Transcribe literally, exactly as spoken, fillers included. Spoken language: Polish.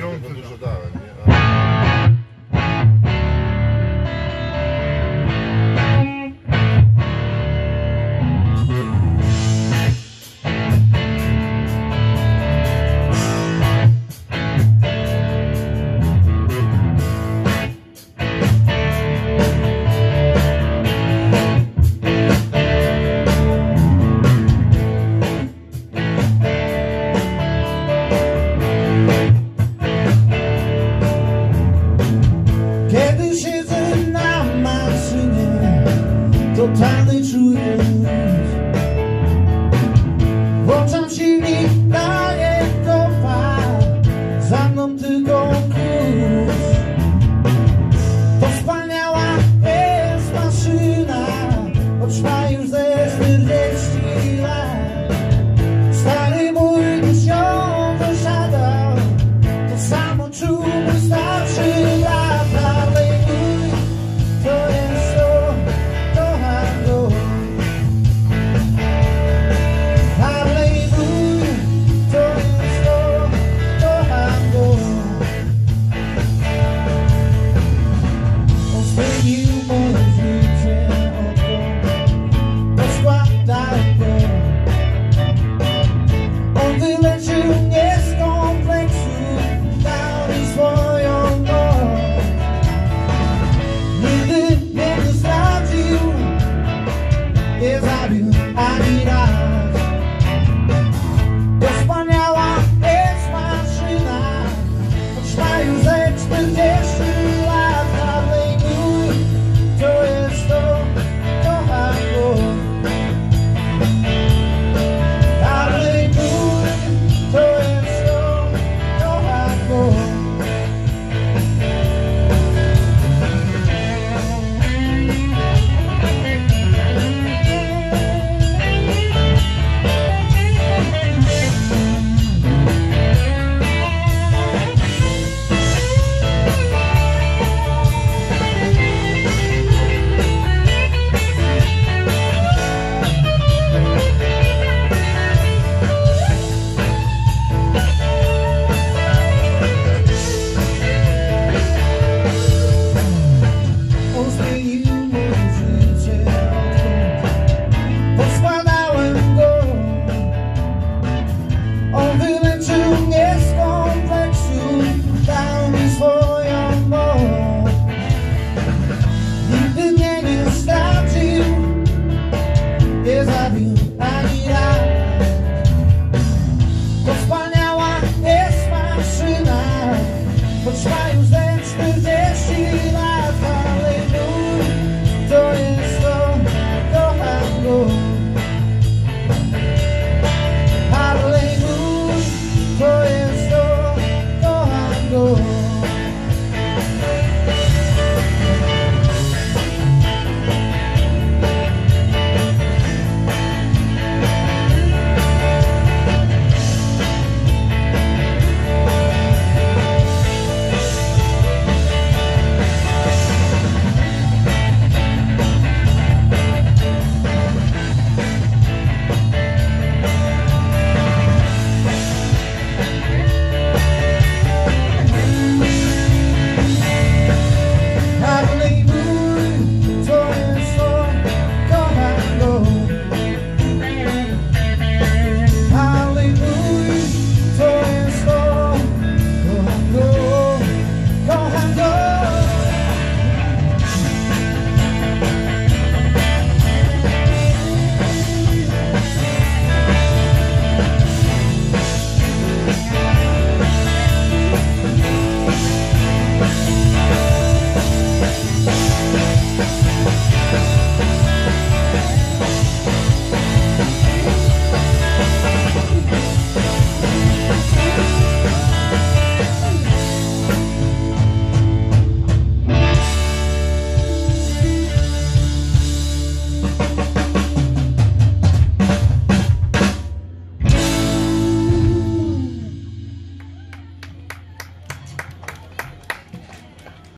pieniądze dużo dałem, nie? Totalny czuję, włączam silnik, daję kopa, za mną tylko kurs. To wspaniała jest maszyna, choć ma już ze czterdzieści lat. Stary mój już ją wysiadał, to samo czuł mój starszy brat. Ale mój to jest to, ani raz. To wspaniała jest maszyna, choć ma już ze czterdzieści lat. Dalej mój, to jest to, kocham go. Dalej mój, to jest to, kocham go. To wspaniała jest maszyna, choć ma już